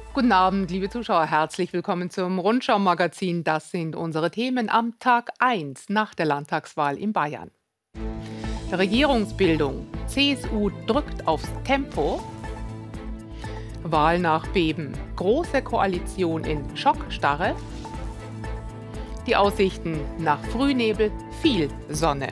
Guten Abend, liebe Zuschauer. Herzlich willkommen zum Rundschau-Magazin. Das sind unsere Themen am Tag 1 nach der Landtagswahl in Bayern. Regierungsbildung. CSU drückt aufs Tempo. Wahl nach Beben. Große Koalition in Schockstarre. Die Aussichten nach Frühnebel. Viel Sonne.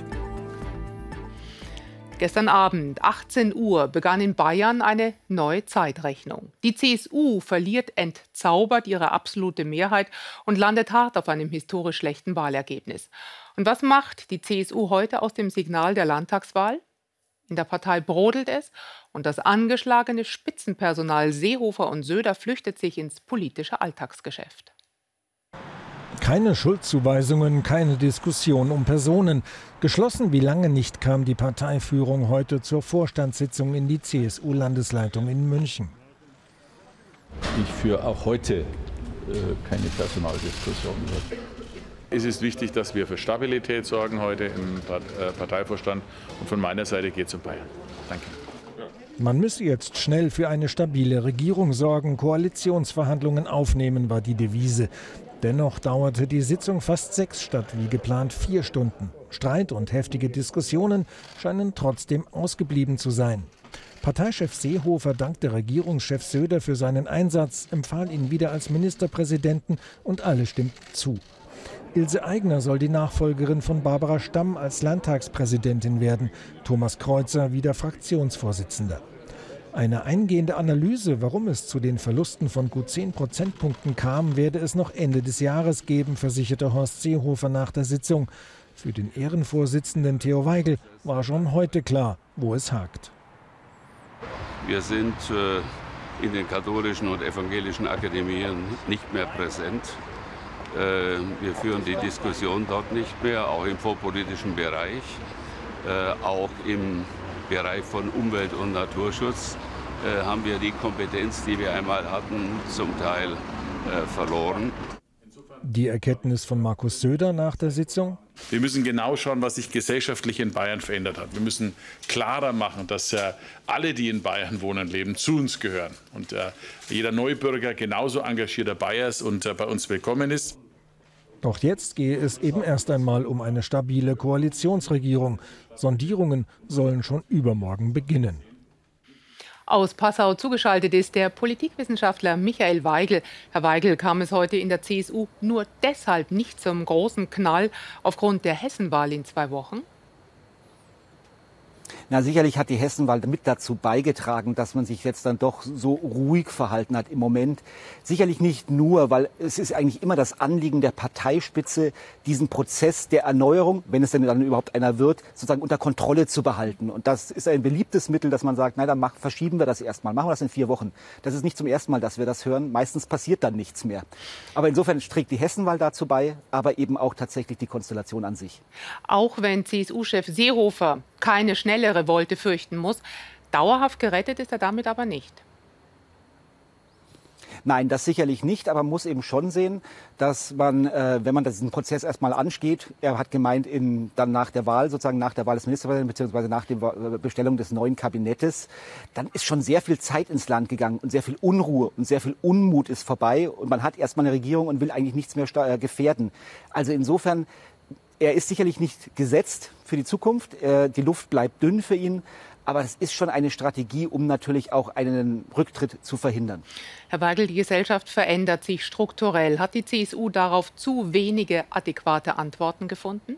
Gestern Abend, 18 Uhr, begann in Bayern eine neue Zeitrechnung. Die CSU verliert entzaubert ihre absolute Mehrheit und landet hart auf einem historisch schlechten Wahlergebnis. Und was macht die CSU heute aus dem Signal der Landtagswahl? In der Partei brodelt es und das angeschlagene Spitzenpersonal Seehofer und Söder flüchtet sich ins politische Alltagsgeschäft. Keine Schuldzuweisungen, keine Diskussion um Personen. Geschlossen wie lange nicht kam die Parteiführung heute zur Vorstandssitzung in die CSU-Landesleitung in München. Ich führe auch heute keine Personaldiskussion. Es ist wichtig, dass wir für Stabilität sorgen heute im Parteivorstand. Und von meiner Seite geht es um Bayern. Danke. Man müsse jetzt schnell für eine stabile Regierung sorgen, Koalitionsverhandlungen aufnehmen, war die Devise. Dennoch dauerte die Sitzung fast 6 statt wie geplant 4 Stunden. Streit und heftige Diskussionen scheinen trotzdem ausgeblieben zu sein. Parteichef Seehofer dankte Regierungschef Söder für seinen Einsatz, empfahl ihn wieder als Ministerpräsidenten und alle stimmten zu. Ilse Aigner soll die Nachfolgerin von Barbara Stamm als Landtagspräsidentin werden, Thomas Kreuzer wieder Fraktionsvorsitzender. Eine eingehende Analyse, warum es zu den Verlusten von gut 10 Prozentpunkten kam, werde es noch Ende des Jahres geben, versicherte Horst Seehofer nach der Sitzung. Für den Ehrenvorsitzenden Theo Weigel war schon heute klar, wo es hakt. Wir sind in den katholischen und evangelischen Akademien nicht mehr präsent. Wir führen die Diskussion dort nicht mehr, auch im vorpolitischen Bereich, auch im Bereich von Umwelt- und Naturschutz haben wir die Kompetenz, die wir einmal hatten, zum Teil verloren. Die Erkenntnis von Markus Söder nach der Sitzung? Wir müssen genau schauen, was sich gesellschaftlich in Bayern verändert hat. Wir müssen klarer machen, dass alle, die in Bayern wohnen, leben, zu uns gehören. Und jeder Neubürger genauso engagiert dabei ist und bei uns willkommen ist. Doch jetzt gehe es eben erst einmal um eine stabile Koalitionsregierung. Sondierungen sollen schon übermorgen beginnen. Aus Passau zugeschaltet ist der Politikwissenschaftler Michael Weigel. Herr Weigel, kam es heute in der CSU nur deshalb nicht zum großen Knall aufgrund der Hessenwahl in 2 Wochen? Na, sicherlich hat die Hessenwahl mit dazu beigetragen, dass man sich jetzt dann doch so ruhig verhalten hat im Moment. Sicherlich nicht nur, weil es ist eigentlich immer das Anliegen der Parteispitze, diesen Prozess der Erneuerung, wenn es denn dann überhaupt einer wird, sozusagen unter Kontrolle zu behalten. Und das ist ein beliebtes Mittel, dass man sagt, nein, dann verschieben wir das erstmal, machen wir das in 4 Wochen. Das ist nicht zum ersten Mal, dass wir das hören. Meistens passiert dann nichts mehr. Aber insofern trägt die Hessenwahl dazu bei, aber eben auch tatsächlich die Konstellation an sich. Auch wenn CSU-Chef Seehofer keine schnelle Revolte fürchten muss. Dauerhaft gerettet ist er damit aber nicht. Nein, das sicherlich nicht, aber man muss eben schon sehen, dass man, wenn man diesen Prozess erstmal ansteht, er hat gemeint, dann nach der Wahl, sozusagen nach der Wahl des Ministerpräsidenten, beziehungsweise nach der Bestellung des neuen Kabinettes, dann ist schon sehr viel Zeit ins Land gegangen und sehr viel Unruhe und sehr viel Unmut ist vorbei und man hat erstmal eine Regierung und will eigentlich nichts mehr gefährden. Also insofern, er ist sicherlich nicht gesetzt für die Zukunft. Die Luft bleibt dünn für ihn. Aber es ist schon eine Strategie, um natürlich auch einen Rücktritt zu verhindern. Herr Weigel, die Gesellschaft verändert sich strukturell. Hat die CSU darauf zu wenige adäquate Antworten gefunden?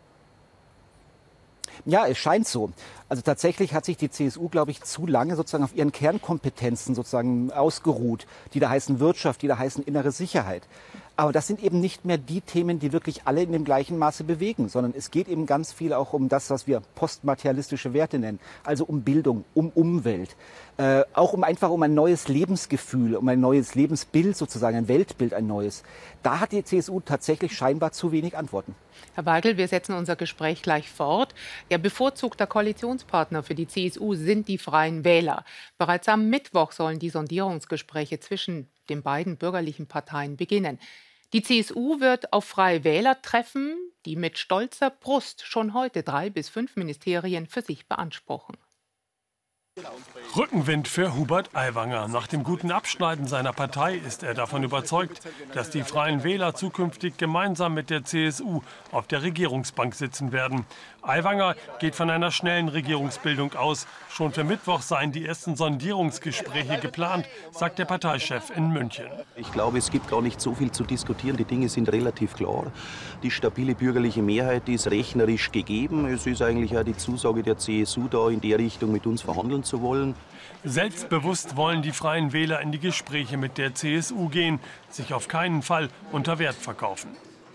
Ja, es scheint so. Also tatsächlich hat sich die CSU, glaube ich, zu lange sozusagen auf ihren Kernkompetenzen sozusagen ausgeruht, die da heißen Wirtschaft, die da heißen innere Sicherheit. Aber das sind eben nicht mehr die Themen, die wirklich alle in dem gleichen Maße bewegen, sondern es geht eben ganz viel auch um das, was wir postmaterialistische Werte nennen, also um Bildung, um Umwelt, auch einfach um ein neues Lebensgefühl, um ein neues Lebensbild sozusagen, ein Weltbild, ein neues. Da hat die CSU tatsächlich scheinbar zu wenig Antworten. Herr Weigel, wir setzen unser Gespräch gleich fort. Ja, bevorzugter Koalitionspartner für die CSU sind die Freien Wähler. Bereits am Mittwoch sollen die Sondierungsgespräche zwischen den beiden bürgerlichen Parteien beginnen. Die CSU wird auf Freie Wähler treffen, die mit stolzer Brust schon heute 3 bis 5 Ministerien für sich beanspruchen. Rückenwind für Hubert Aiwanger. Nach dem guten Abschneiden seiner Partei ist er davon überzeugt, dass die Freien Wähler zukünftig gemeinsam mit der CSU auf der Regierungsbank sitzen werden. Aiwanger geht von einer schnellen Regierungsbildung aus. Schon für Mittwoch seien die ersten Sondierungsgespräche geplant, sagt der Parteichef in München. Ich glaube, es gibt gar nicht so viel zu diskutieren. Die Dinge sind relativ klar. Die stabile bürgerliche Mehrheit ist rechnerisch gegeben. Es ist eigentlich auch die Zusage der CSU da, in der Richtung mit uns verhandeln zu wollen. Selbstbewusst wollen die Freien Wähler in die Gespräche mit der CSU gehen, sich auf keinen Fall unter Wert verkaufen.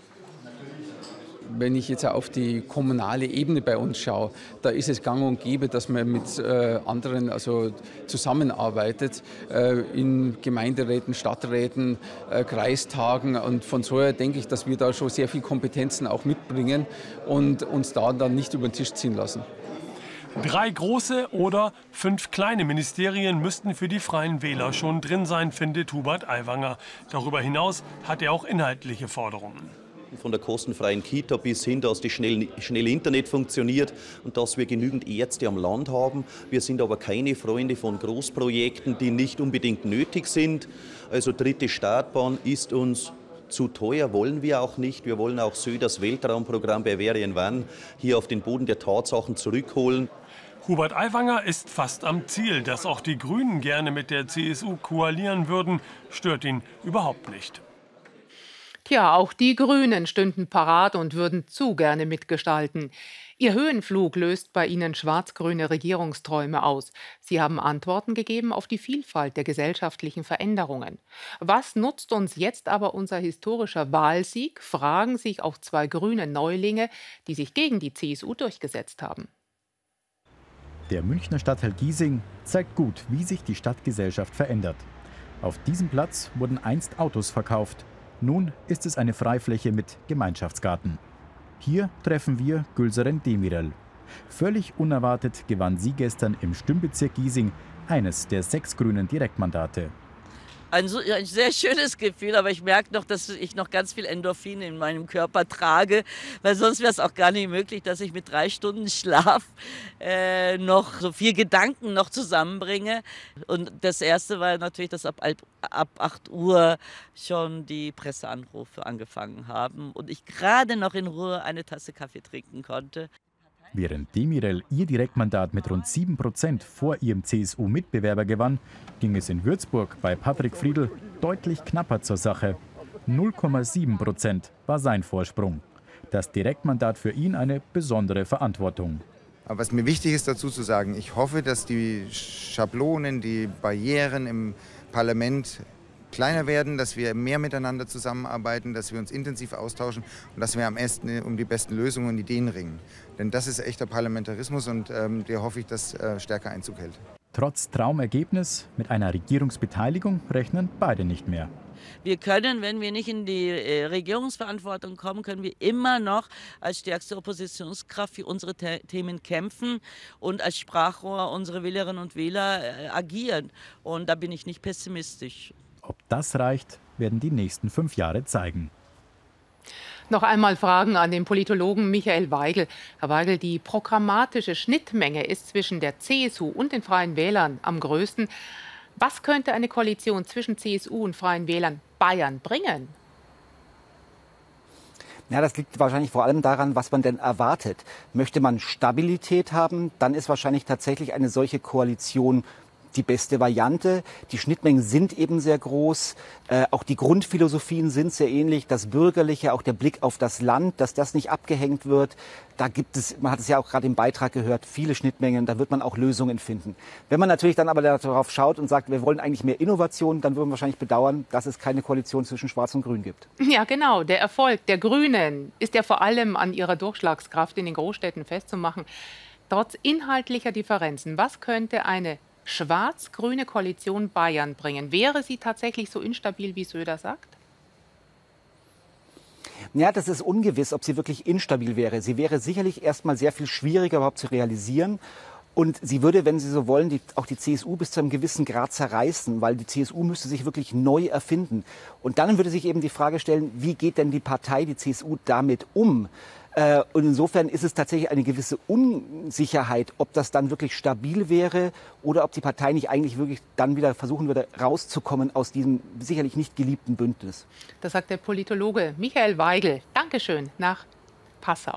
Wenn ich jetzt auf die kommunale Ebene bei uns schaue, da ist es gang und gäbe, dass man mit anderen zusammenarbeitet, in Gemeinderäten, Stadträten, Kreistagen. Und von so her denke ich, dass wir da schon sehr viel Kompetenzen auch mitbringen und uns da dann nicht über den Tisch ziehen lassen. 3 große oder 5 kleine Ministerien müssten für die Freien Wähler schon drin sein, findet Hubert Aiwanger. Darüber hinaus hat er auch inhaltliche Forderungen. Von der kostenfreien Kita bis hin, dass das schnelle Internet funktioniert und dass wir genügend Ärzte am Land haben. Wir sind aber keine Freunde von Großprojekten, die nicht unbedingt nötig sind. Also dritte Startbahn ist uns zu teuer, wollen wir auch nicht. Wir wollen auch Söders Weltraumprogramm bei Verienwan hier auf den Boden der Tatsachen zurückholen. Hubert Aiwanger ist fast am Ziel. Dass auch die Grünen gerne mit der CSU koalieren würden, stört ihn überhaupt nicht. Tja, auch die Grünen stünden parat und würden zu gerne mitgestalten. Ihr Höhenflug löst bei ihnen schwarz-grüne Regierungsträume aus. Sie haben Antworten gegeben auf die Vielfalt der gesellschaftlichen Veränderungen. Was nutzt uns jetzt aber unser historischer Wahlsieg, fragen sich auch 2 grüne Neulinge, die sich gegen die CSU durchgesetzt haben. Der Münchner Stadtteil Giesing zeigt gut, wie sich die Stadtgesellschaft verändert. Auf diesem Platz wurden einst Autos verkauft. Nun ist es eine Freifläche mit Gemeinschaftsgarten. Hier treffen wir Gülseren Demirel. Völlig unerwartet gewann sie gestern im Stimmbezirk Giesing eines der 6 grünen Direktmandate. Ein sehr schönes Gefühl, aber ich merke noch, dass ich noch ganz viel Endorphin in meinem Körper trage, weil sonst wäre es auch gar nicht möglich, dass ich mit 3 Stunden Schlaf noch so viel Gedanken noch zusammenbringe. Und das Erste war natürlich, dass ab 8 Uhr schon die Presseanrufe angefangen haben und ich gerade noch in Ruhe eine Tasse Kaffee trinken konnte. Während Demirel ihr Direktmandat mit rund 7% vor ihrem CSU-Mitbewerber gewann, ging es in Würzburg bei Patrick Friedl deutlich knapper zur Sache. 0,7% war sein Vorsprung. Das Direktmandat für ihn eine besondere Verantwortung. Aber was mir wichtig ist dazu zu sagen, ich hoffe, dass die Schablonen, die Barrieren im Parlament kleiner werden, dass wir mehr miteinander zusammenarbeiten, dass wir uns intensiv austauschen und dass wir am besten um die besten Lösungen und Ideen ringen. Denn das ist echter Parlamentarismus und der hoffe ich, dass stärker Einzug hält. Trotz Traumergebnis mit einer Regierungsbeteiligung rechnen beide nicht mehr. Wir können, wenn wir nicht in die Regierungsverantwortung kommen, können wir immer noch als stärkste Oppositionskraft für unsere Themen kämpfen und als Sprachrohr unserer Wählerinnen und Wähler agieren. Und da bin ich nicht pessimistisch. Ob das reicht, werden die nächsten 5 Jahre zeigen. Noch einmal Fragen an den Politologen Michael Weigel. Herr Weigel, die programmatische Schnittmenge ist zwischen der CSU und den Freien Wählern am größten. Was könnte eine Koalition zwischen CSU und Freien Wählern Bayern bringen? Ja, das liegt wahrscheinlich vor allem daran, was man denn erwartet. Möchte man Stabilität haben, dann ist wahrscheinlich tatsächlich eine solche Koalition die beste Variante. Die Schnittmengen sind eben sehr groß. Auch die Grundphilosophien sind sehr ähnlich. Das Bürgerliche, auch der Blick auf das Land, dass das nicht abgehängt wird. Da gibt es, man hat es ja auch gerade im Beitrag gehört, viele Schnittmengen. Da wird man auch Lösungen finden. Wenn man natürlich dann aber darauf schaut und sagt, wir wollen eigentlich mehr Innovation, dann würden wir wahrscheinlich bedauern, dass es keine Koalition zwischen Schwarz und Grün gibt. Ja, genau. Der Erfolg der Grünen ist ja vor allem an ihrer Durchschlagskraft in den Großstädten festzumachen. Trotz inhaltlicher Differenzen, was könnte eine schwarz-grüne Koalition Bayern bringen? Wäre sie tatsächlich so instabil, wie Söder sagt? Ja, das ist ungewiss, ob sie wirklich instabil wäre. Sie wäre sicherlich erstmal sehr viel schwieriger überhaupt zu realisieren. Und sie würde, wenn Sie so wollen, auch die CSU bis zu einem gewissen Grad zerreißen, weil die CSU müsste sich wirklich neu erfinden. Und dann würde sich eben die Frage stellen, wie geht denn die Partei, die CSU, damit um? Und insofern ist es tatsächlich eine gewisse Unsicherheit, ob das dann wirklich stabil wäre oder ob die Partei nicht eigentlich wirklich dann wieder versuchen würde, rauszukommen aus diesem sicherlich nicht geliebten Bündnis. Das sagt der Politologe Michael Weigel. Dankeschön nach Passau.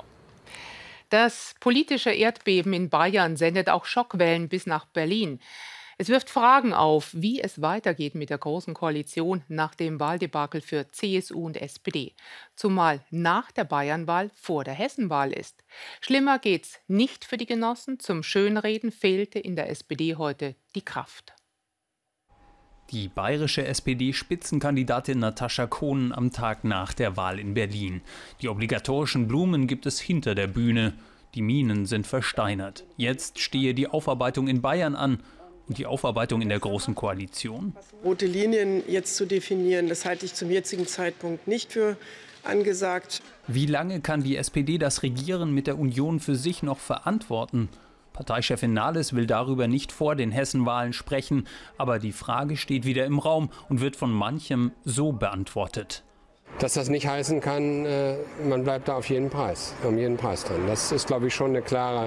Das politische Erdbeben in Bayern sendet auch Schockwellen bis nach Berlin. Es wirft Fragen auf, wie es weitergeht mit der Großen Koalition nach dem Wahldebakel für CSU und SPD. Zumal nach der Bayernwahl vor der Hessenwahl ist. Schlimmer geht's nicht für die Genossen. Zum Schönreden fehlte in der SPD heute die Kraft. Die bayerische SPD-Spitzenkandidatin Natascha Kohnen am Tag nach der Wahl in Berlin. Die obligatorischen Blumen gibt es hinter der Bühne. Die Minen sind versteinert. Jetzt stehe die Aufarbeitung in Bayern an. Und die Aufarbeitung in der Großen Koalition? Rote Linien jetzt zu definieren, das halte ich zum jetzigen Zeitpunkt nicht für angesagt. Wie lange kann die SPD das Regieren mit der Union für sich noch verantworten? Parteichefin Nahles will darüber nicht vor den Hessenwahlen sprechen, aber die Frage steht wieder im Raum und wird von manchem so beantwortet. Dass das nicht heißen kann, man bleibt da auf jeden Preis, um jeden Preis dran. Das ist, glaube ich, schon eine klare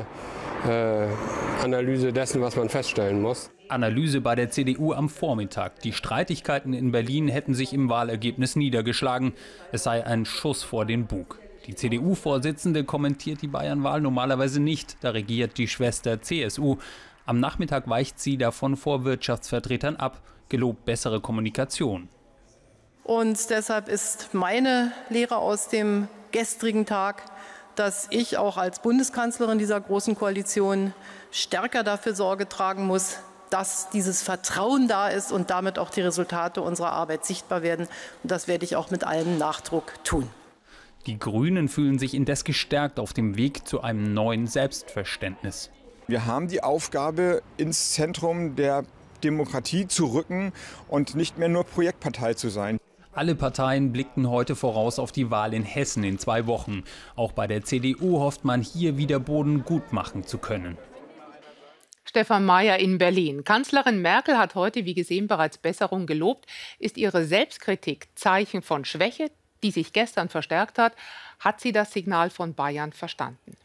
Analyse dessen, was man feststellen muss. Analyse bei der CDU am Vormittag. Die Streitigkeiten in Berlin hätten sich im Wahlergebnis niedergeschlagen. Es sei ein Schuss vor den Bug. Die CDU-Vorsitzende kommentiert die Bayernwahl normalerweise nicht. Da regiert die Schwester CSU. Am Nachmittag weicht sie davon vor Wirtschaftsvertretern ab, gelobt bessere Kommunikation. Und deshalb ist meine Lehre aus dem gestrigen Tag, dass ich auch als Bundeskanzlerin dieser Großen Koalition stärker dafür Sorge tragen muss, dass dieses Vertrauen da ist und damit auch die Resultate unserer Arbeit sichtbar werden. Und das werde ich auch mit allem Nachdruck tun. Die Grünen fühlen sich indes gestärkt auf dem Weg zu einem neuen Selbstverständnis. Wir haben die Aufgabe, ins Zentrum der Demokratie zu rücken und nicht mehr nur Projektpartei zu sein. Alle Parteien blickten heute voraus auf die Wahl in Hessen in 2 Wochen. Auch bei der CDU hofft man, hier wieder Boden gut machen zu können. Stefan Mayer in Berlin. Kanzlerin Merkel hat heute, wie gesehen, bereits Besserung gelobt. Ist ihre Selbstkritik Zeichen von Schwäche, die sich gestern verstärkt hat? Hat sie das Signal von Bayern verstanden?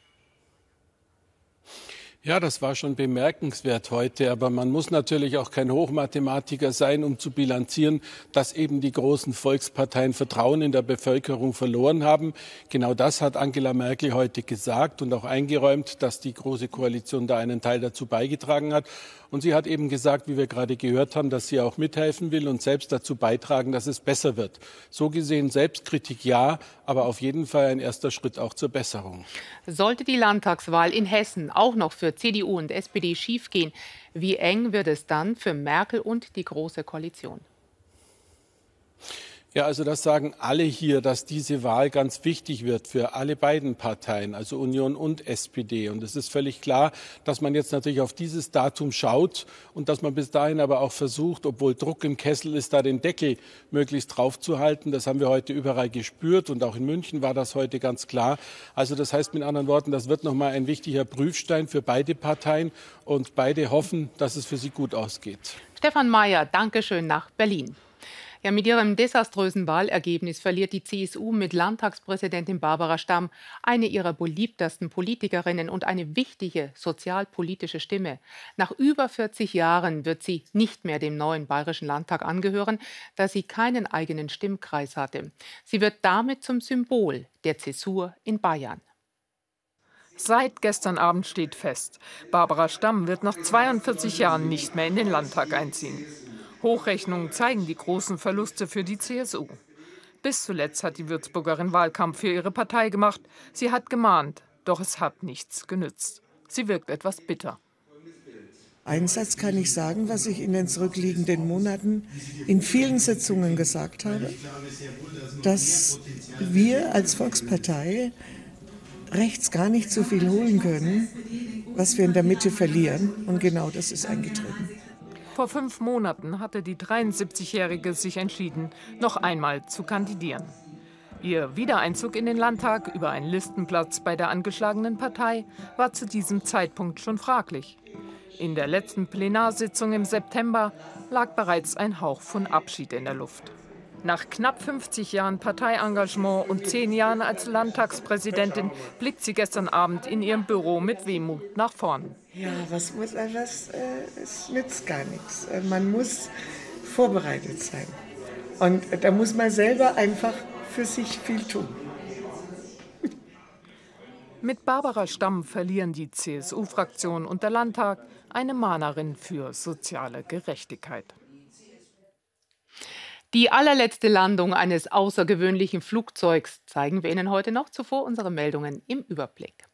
Ja, das war schon bemerkenswert heute. Aber man muss natürlich auch kein Hochmathematiker sein, um zu bilanzieren, dass eben die großen Volksparteien Vertrauen in der Bevölkerung verloren haben. Genau das hat Angela Merkel heute gesagt und auch eingeräumt, dass die Große Koalition da einen Teil dazu beigetragen hat. Und sie hat eben gesagt, wie wir gerade gehört haben, dass sie auch mithelfen will und selbst dazu beitragen, dass es besser wird. So gesehen Selbstkritik ja, aber auf jeden Fall ein erster Schritt auch zur Besserung. Sollte die Landtagswahl in Hessen auch noch für CDU und SPD schiefgehen, wie eng wird es dann für Merkel und die Große Koalition? Ja, also das sagen alle hier, dass diese Wahl ganz wichtig wird für alle beiden Parteien, also Union und SPD. Und es ist völlig klar, dass man jetzt natürlich auf dieses Datum schaut und dass man bis dahin aber auch versucht, obwohl Druck im Kessel ist, da den Deckel möglichst draufzuhalten. Das haben wir heute überall gespürt und auch in München war das heute ganz klar. Also das heißt mit anderen Worten, das wird nochmal ein wichtiger Prüfstein für beide Parteien und beide hoffen, dass es für sie gut ausgeht. Stefan Mayer, Dankeschön nach Berlin. Ja, mit ihrem desaströsen Wahlergebnis verliert die CSU mit Landtagspräsidentin Barbara Stamm eine ihrer beliebtesten Politikerinnen und eine wichtige sozialpolitische Stimme. Nach über 40 Jahren wird sie nicht mehr dem neuen Bayerischen Landtag angehören, da sie keinen eigenen Stimmkreis hatte. Sie wird damit zum Symbol der Zäsur in Bayern. Seit gestern Abend steht fest, Barbara Stamm wird nach 42 Jahren nicht mehr in den Landtag einziehen. Hochrechnungen zeigen die großen Verluste für die CSU. Bis zuletzt hat die Würzburgerin Wahlkampf für ihre Partei gemacht. Sie hat gemahnt, doch es hat nichts genützt. Sie wirkt etwas bitter. Einen Satz kann ich sagen, was ich in den zurückliegenden Monaten in vielen Sitzungen gesagt habe, dass wir als Volkspartei rechts gar nicht so viel holen können, was wir in der Mitte verlieren. Und genau das ist eingetreten. Vor 5 Monaten hatte die 73-Jährige sich entschieden, noch einmal zu kandidieren. Ihr Wiedereinzug in den Landtag über einen Listenplatz bei der angeschlagenen Partei war zu diesem Zeitpunkt schon fraglich. In der letzten Plenarsitzung im September lag bereits ein Hauch von Abschied in der Luft. Nach knapp 50 Jahren Parteiengagement und 10 Jahren als Landtagspräsidentin blickt sie gestern Abend in ihrem Büro mit Wehmut nach vorn. Ja, es nützt gar nichts. Man muss vorbereitet sein. Und da muss man selber einfach für sich viel tun. Mit Barbara Stamm verlieren die CSU-Fraktion und der Landtag eine Mahnerin für soziale Gerechtigkeit. Die allerletzte Landung eines außergewöhnlichen Flugzeugs zeigen wir Ihnen heute noch. Zuvor unsere Meldungen im Überblick.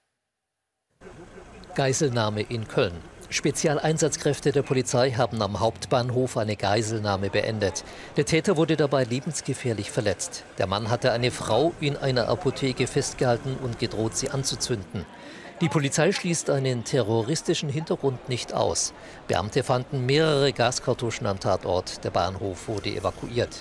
Geiselnahme in Köln. Spezialeinsatzkräfte der Polizei haben am Hauptbahnhof eine Geiselnahme beendet. Der Täter wurde dabei lebensgefährlich verletzt. Der Mann hatte eine Frau in einer Apotheke festgehalten und gedroht, sie anzuzünden. Die Polizei schließt einen terroristischen Hintergrund nicht aus. Beamte fanden mehrere Gaskartuschen am Tatort. Der Bahnhof wurde evakuiert.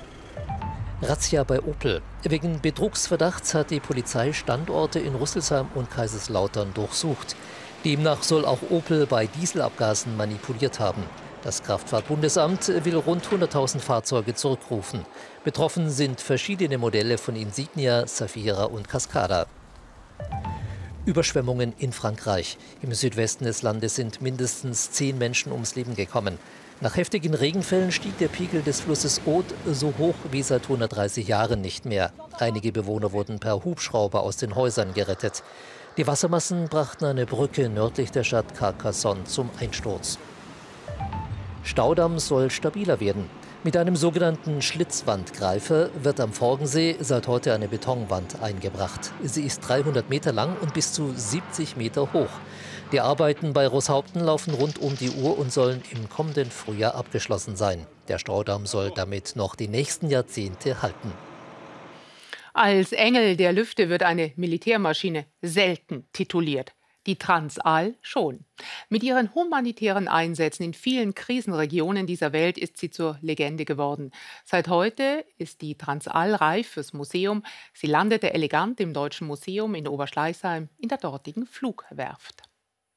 Razzia bei Opel. Wegen Betrugsverdachts hat die Polizei Standorte in Rüsselsheim und Kaiserslautern durchsucht. Demnach soll auch Opel bei Dieselabgasen manipuliert haben. Das Kraftfahrtbundesamt will rund 100.000 Fahrzeuge zurückrufen. Betroffen sind verschiedene Modelle von Insignia, Zafira und Cascada. Überschwemmungen in Frankreich. Im Südwesten des Landes sind mindestens 10 Menschen ums Leben gekommen. Nach heftigen Regenfällen stieg der Pegel des Flusses Aude so hoch wie seit 130 Jahren nicht mehr. Einige Bewohner wurden per Hubschrauber aus den Häusern gerettet. Die Wassermassen brachten eine Brücke nördlich der Stadt Carcassonne zum Einsturz. Staudamm soll stabiler werden. Mit einem sogenannten Schlitzwandgreifer wird am Forgensee seit heute eine Betonwand eingebracht. Sie ist 300 Meter lang und bis zu 70 Meter hoch. Die Arbeiten bei Roßhaupten laufen rund um die Uhr und sollen im kommenden Frühjahr abgeschlossen sein. Der Staudamm soll damit noch die nächsten Jahrzehnte halten. Als Engel der Lüfte wird eine Militärmaschine selten tituliert. Die Transall schon. Mit ihren humanitären Einsätzen in vielen Krisenregionen dieser Welt ist sie zur Legende geworden. Seit heute ist die Transall reif fürs Museum. Sie landete elegant im Deutschen Museum in Oberschleißheim in der dortigen Flugwerft.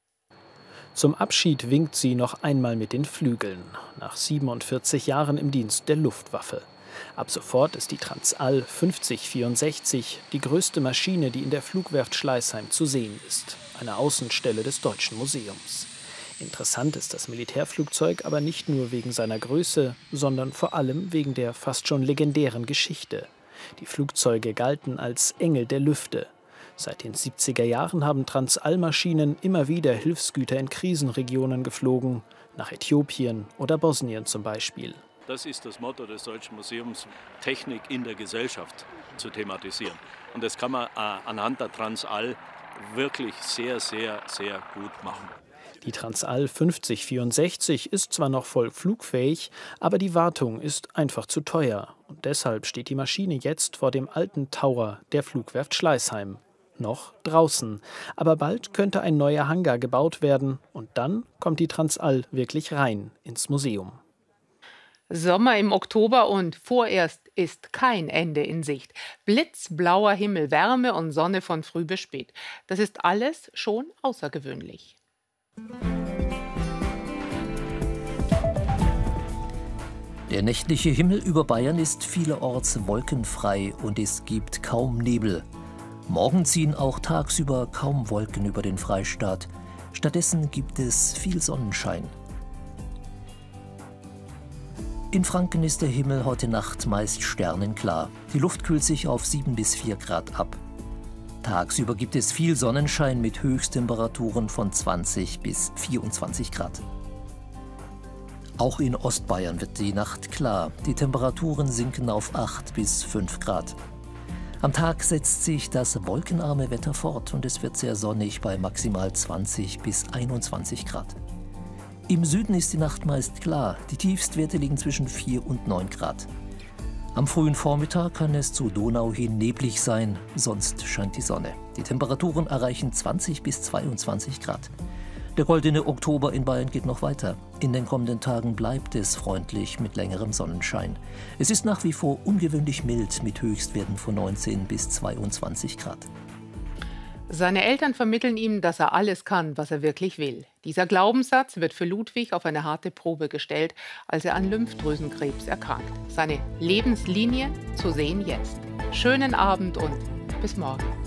Zum Abschied winkt sie noch einmal mit den Flügeln. Nach 47 Jahren im Dienst der Luftwaffe. Ab sofort ist die Transall 5064 die größte Maschine, die in der Flugwerft Schleißheim zu sehen ist. Eine Außenstelle des Deutschen Museums. Interessant ist das Militärflugzeug aber nicht nur wegen seiner Größe, sondern vor allem wegen der fast schon legendären Geschichte. Die Flugzeuge galten als Engel der Lüfte. Seit den 70er Jahren haben Transall-Maschinen immer wieder Hilfsgüter in Krisenregionen geflogen, nach Äthiopien oder Bosnien zum Beispiel. Das ist das Motto des Deutschen Museums, Technik in der Gesellschaft zu thematisieren. Und das kann man anhand der Transall wirklich sehr, sehr, sehr gut machen. Die Transall 5064 ist zwar noch voll flugfähig, aber die Wartung ist einfach zu teuer. Und deshalb steht die Maschine jetzt vor dem alten Tower der Flugwerft Schleißheim. Noch draußen. Aber bald könnte ein neuer Hangar gebaut werden und dann kommt die Transall wirklich rein ins Museum. Sommer im Oktober und vorerst ist kein Ende in Sicht. Blitzblauer Himmel, Wärme und Sonne von früh bis spät. Das ist alles schon außergewöhnlich. Der nächtliche Himmel über Bayern ist vielerorts wolkenfrei und es gibt kaum Nebel. Morgen ziehen auch tagsüber kaum Wolken über den Freistaat. Stattdessen gibt es viel Sonnenschein. In Franken ist der Himmel heute Nacht meist sternenklar. Die Luft kühlt sich auf 7 bis 4 Grad ab. Tagsüber gibt es viel Sonnenschein mit Höchsttemperaturen von 20 bis 24 Grad. Auch in Ostbayern wird die Nacht klar. Die Temperaturen sinken auf 8 bis 5 Grad. Am Tag setzt sich das wolkenarme Wetter fort und es wird sehr sonnig bei maximal 20 bis 21 Grad. Im Süden ist die Nacht meist klar. Die Tiefstwerte liegen zwischen 4 und 9 Grad. Am frühen Vormittag kann es zu Donau hin neblig sein, sonst scheint die Sonne. Die Temperaturen erreichen 20 bis 22 Grad. Der goldene Oktober in Bayern geht noch weiter. In den kommenden Tagen bleibt es freundlich mit längerem Sonnenschein. Es ist nach wie vor ungewöhnlich mild mit Höchstwerten von 19 bis 22 Grad. Seine Eltern vermitteln ihm, dass er alles kann, was er wirklich will. Dieser Glaubenssatz wird für Ludwig auf eine harte Probe gestellt, als er an Lymphdrüsenkrebs erkrankt. Seine Lebenslinie zu sehen jetzt. Schönen Abend und bis morgen.